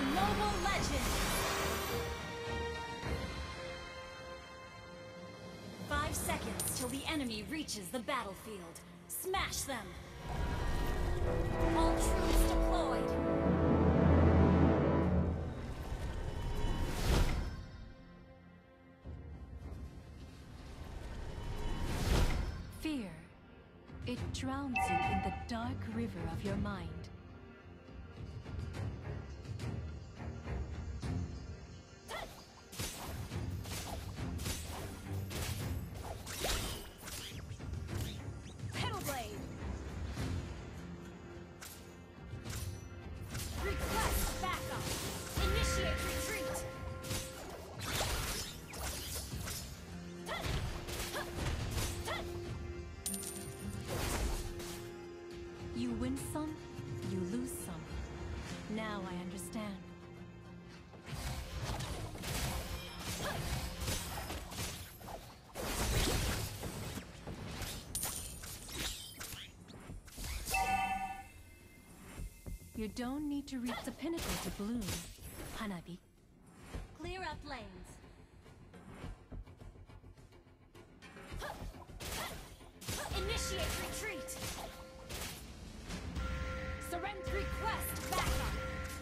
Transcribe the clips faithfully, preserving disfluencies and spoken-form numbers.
Mobile Legends! Five seconds till the enemy reaches the battlefield. Smash them! All troops deployed! Fear. It drowns you in the dark river of your mind. You win some, you lose some. Now I understand. You don't need to reach the pinnacle to bloom, Hanabi. Clear up lanes. Initiate retreat! Surrender request backup!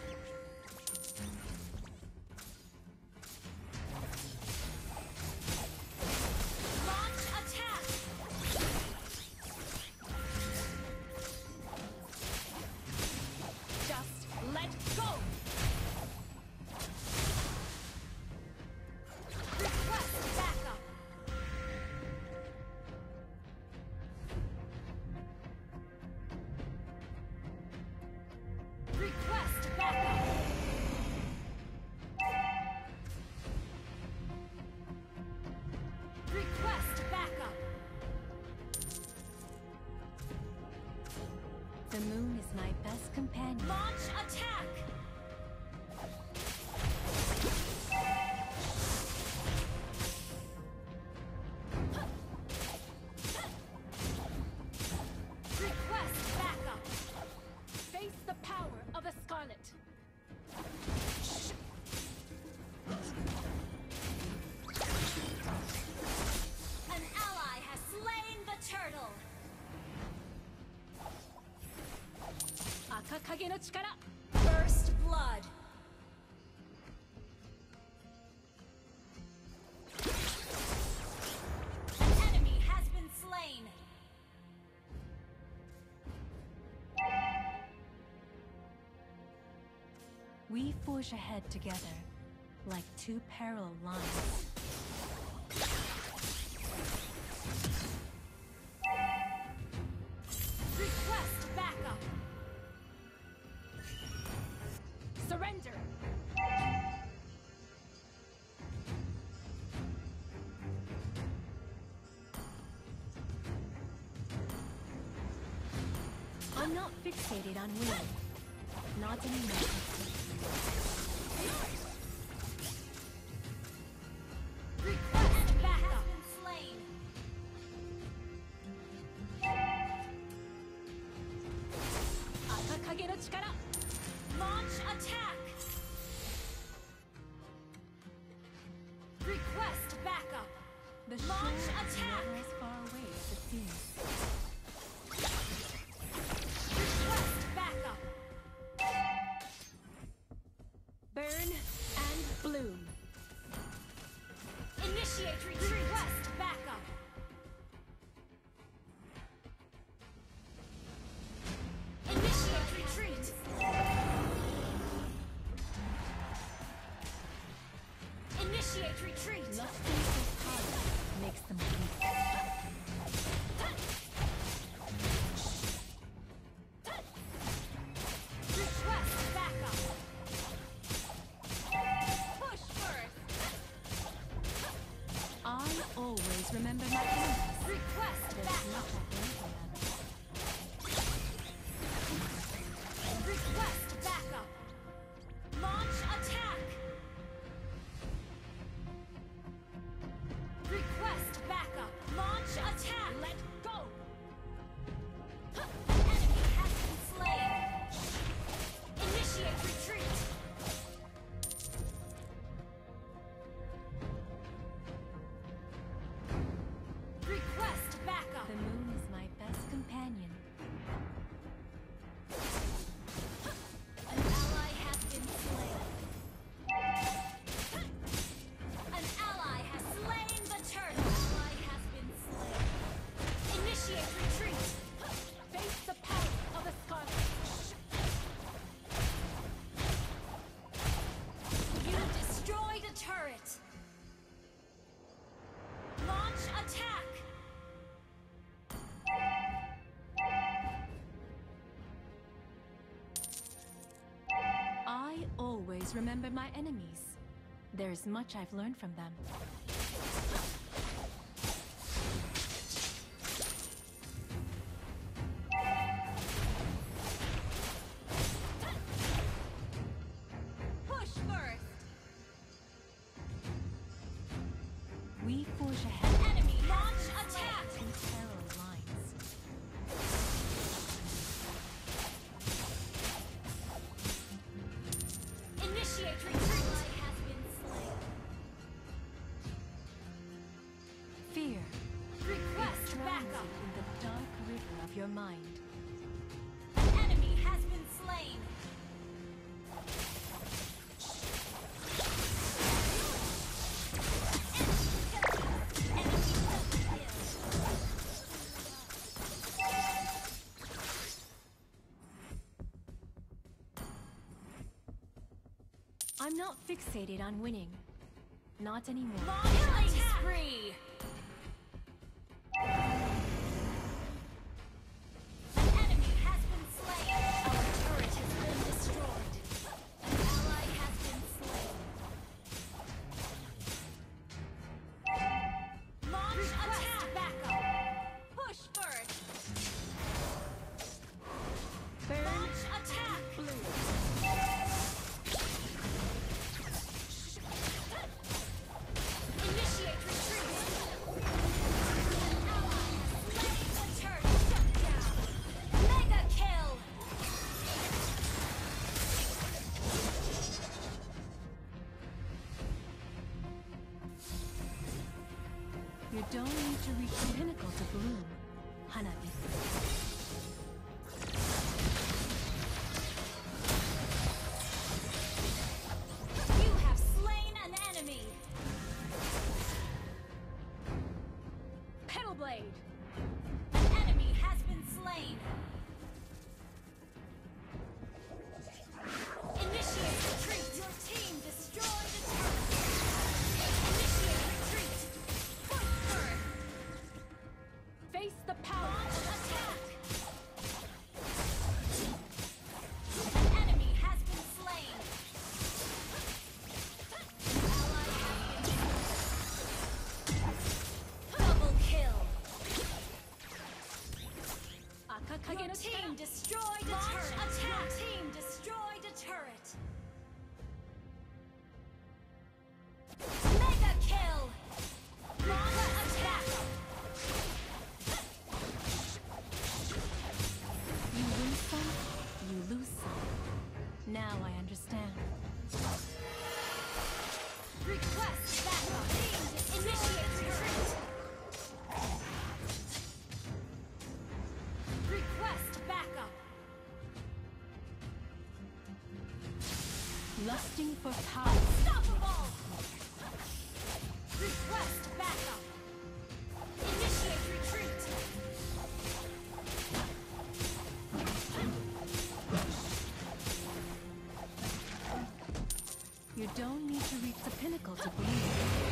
Launch attack! Just let go! Request backup! Request backup! Request backup! The moon is my best companion. Launch attack! Request backup! Face the power of the Scarlet! An ally has slain the turtle! Akakage no chikara! First blood! An enemy has been slain! We forge ahead together, like two parallel lines. Request backup! Surrender! I'm not fixated on winning. Not anymore. Request backup! Slain. Akakage no chikara! Launch attack! Request backup! The launch attack! Never as far away as it seems. Request backup! Burn and bloom. Initiate retreat. Request backup. Initiate retreat. Initiate retreat. Lusting for power makes them weak. Request backup. Push first. I always remember my enemies. Request backup. Request backup. Launch attack. Request backup. always remember my enemies. There's much I've learned from them. Push first. We forge ahead. Enemy launch attack. In terror lines. Initiate retreat. Ally has been slain. Fear. Request Drowns backup. you in the dark river of your mind. An enemy has been slain. I'm not fixated on winning. Not anymore. Killing spree. An enemy has been slain. Our turret has been destroyed. An ally has been slain. Launch attack. Backup. Push first. Burn. Launch attack. Blue. Initiate retreat. An ally has slain the turret. Shut down. Mega kill. You don't need to reach the pinnacle to bloom, Hanabi. You have slain an enemy. Petal Blade! An enemy has been slain. Initiate retreat. Your team destroyed a turret. Initiate retreat. Point first. Face the power! Launch attack. An enemy has been slain. Ally has been slain. Double kill. Akakage Your no team Chikara. destroyed a Launch turret. attack. Your team destroyed a turret. Mega kill. Launch attack. You win some, you lose some. Now I understand. Request backup. Team initiate retreat. Request backup. Lusting for power. Unstoppable. Request backup. Initiate retreat. You don't need to reach the pinnacle to bloom.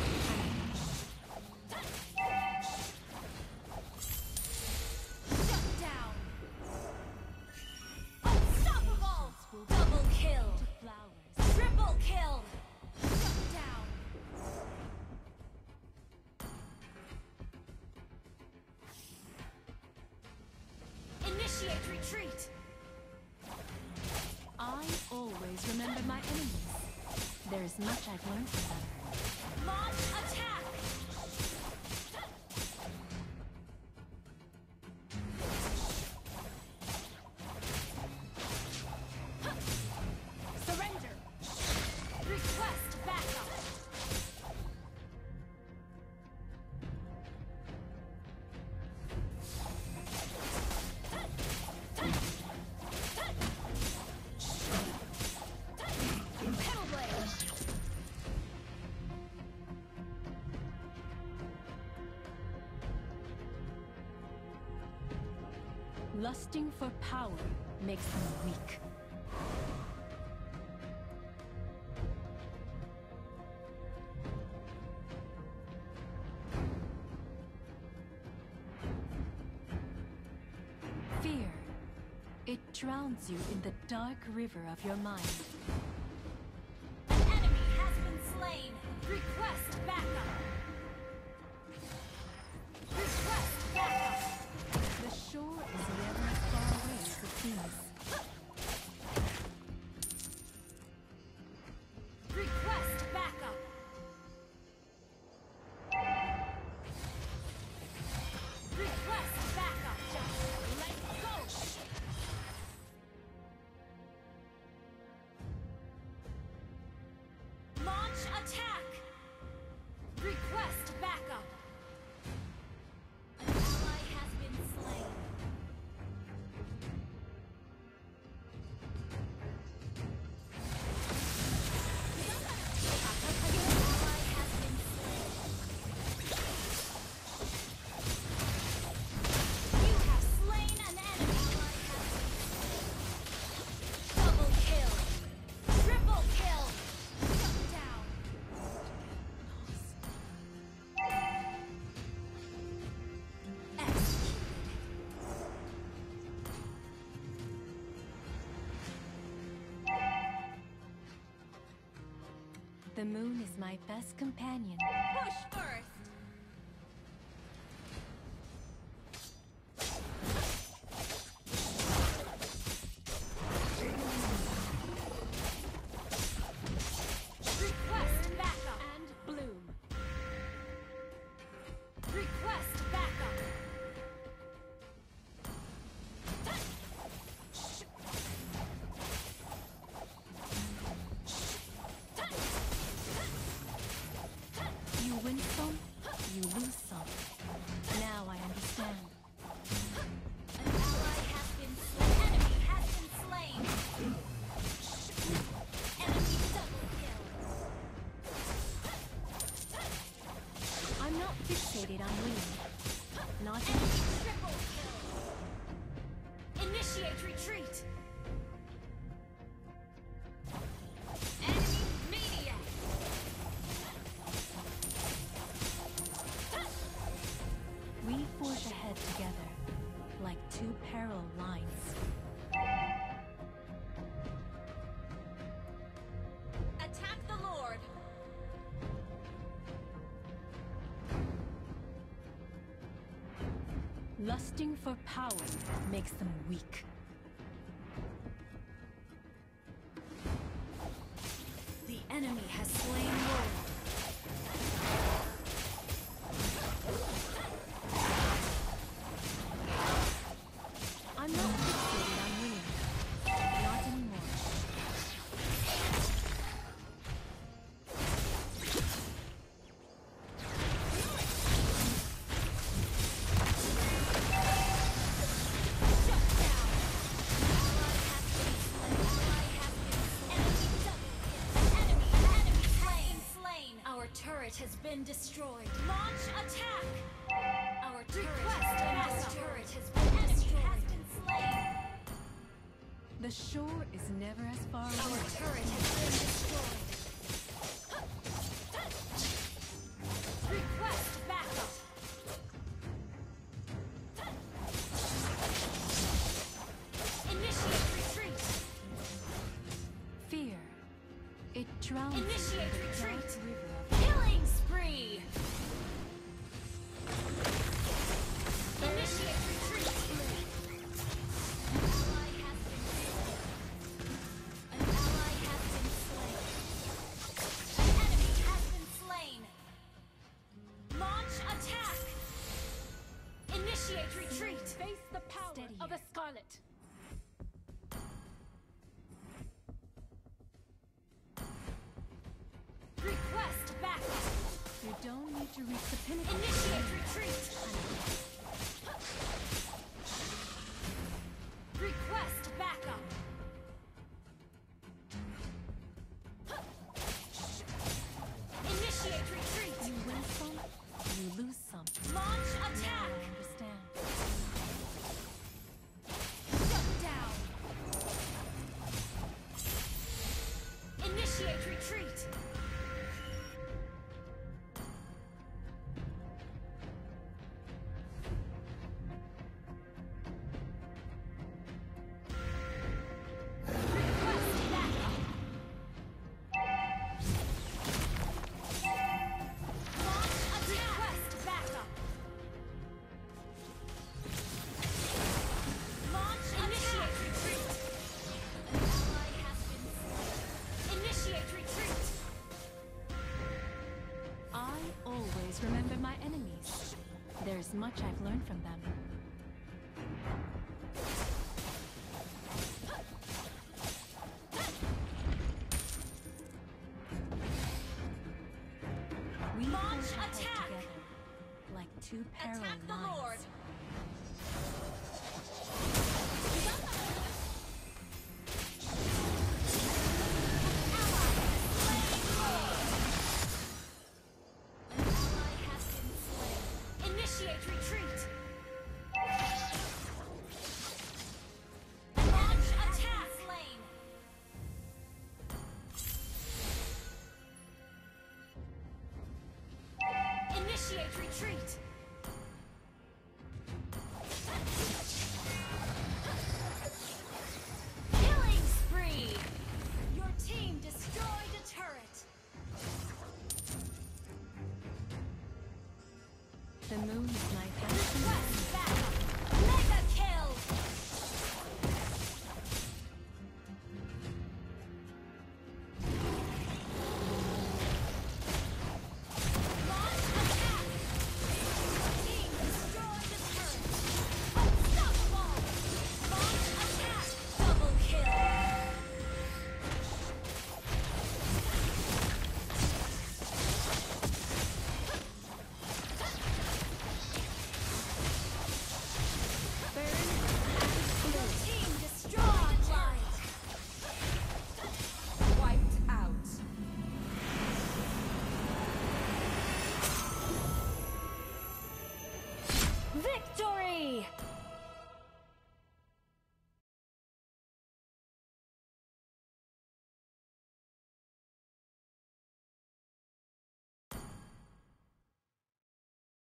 Shut down. Unstoppable. Double kill. Flowers. Triple kill. Shut down. Initiate retreat. I always remember my enemies. There's much I've learned from them. Launch attack. Surrender! Request backup. Petal blade. Lusting for power makes them weak. Fear. It drowns you in the dark river of your mind. slain. Request backup. Request backup. The shore is never as far away as it seems. Request backup. Request backup. Just let go. Launch attack. Request backup. An ally has been slain. The moon is my best companion. Push first. Request backup. And bloom. Request backup. You win some, you lose some. Now I understand. An ally has been slain. Enemy has been slain. Enemy double kill. I'm not fixated on winning. Not Enemy triple kill. Initiate retreat. Enemy media. We forge ahead together, like two parallel lines. Attack the Lord. Lusting for power makes them weak. The enemy has slain Lord. I'm not fixated on winning. Not anymore. Shut down. Ally has been slain. Ally has been slain. Enemy double kill. Enemy, enemy slain. Slain. Our turret has been destroyed. Launch attack. Our turret has been destroyed. Turret has been destroyed. Enemy has been slain. The shore is never as far Our away. turret has been destroyed. Request backup. Initiate retreat. Fear. It drowns you in Initiate the retreat. dark river of Killing spree. Initiate retreat. An ally has been slain. An ally has been slain. An enemy has been slain. Launch attack. Initiate retreat. Face the power Steady of here. a Scarlet. Request backup. You don't need to reach the pinnacle. Initiate retreat. Request backup. Initiate retreat. You win some, you lose some. Launch Now attack. I understand. Shut down. Initiate retreat. Request backup. There's much I've learned from them. We Launch forge ahead attack! together, like two parallel Attack the lines. Lord! An ally has been slain. Initiate retreat! Launch attack! Slain. Initiate retreat! Killing spree! Your team destroyed a turret! The moon